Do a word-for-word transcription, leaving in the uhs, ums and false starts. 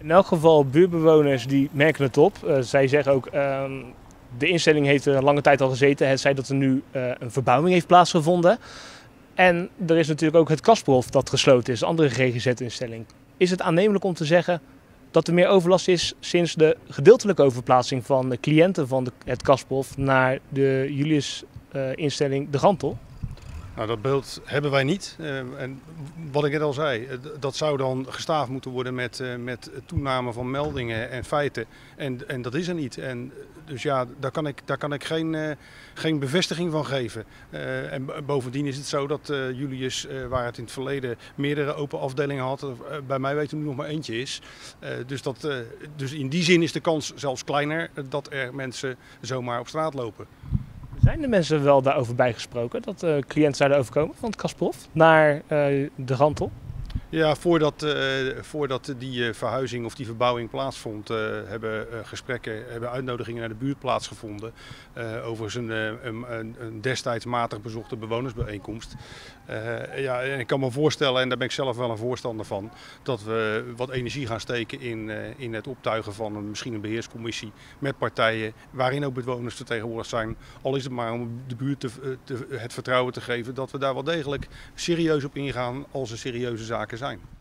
In elk geval, buurtbewoners die merken het op. Uh, zij zeggen ook, uh, de instelling heeft er een lange tijd al gezeten. Het zij dat er nu uh, een verbouwing heeft plaatsgevonden. En er is natuurlijk ook het Kasperhof dat gesloten is, een andere G G Z-instelling. Is het aannemelijk om te zeggen dat er meer overlast is sinds de gedeeltelijke overplaatsing van de cliënten van de, het Kasperhof naar de Julius-instelling uh, De Gantel? Nou, dat beeld hebben wij niet. Uh, en wat ik net al zei, dat zou dan gestaafd moeten worden met, uh, met toename van meldingen en feiten. En, en dat is er niet. En, dus ja, daar kan ik, daar kan ik geen, uh, geen bevestiging van geven. Uh, en bovendien is het zo dat uh, Julius, uh, waar het in het verleden meerdere open afdelingen had, uh, bij mij weten nu nog maar eentje is. Uh, dus, dat, uh, dus in die zin is de kans zelfs kleiner dat er mensen zomaar op straat lopen. Zijn de mensen wel daarover bijgesproken, dat uh, cliënten zouden overkomen van het Kasperhof naar uh, De Gantel? Ja, voordat, uh, voordat die uh, verhuizing of die verbouwing plaatsvond, uh, hebben uh, gesprekken, hebben uitnodigingen naar de buurt plaatsgevonden. Uh, overigens een, een, een, een destijds matig bezochte bewonersbijeenkomst. Uh, ja, en ik kan me voorstellen, en daar ben ik zelf wel een voorstander van, dat we wat energie gaan steken in, uh, in het optuigen van een, misschien een beheerscommissie met partijen waarin ook bewoners vertegenwoordigd zijn. Al is het maar om de buurt te, te, het vertrouwen te geven dat we daar wel degelijk serieus op ingaan als er serieuze zaken zijn.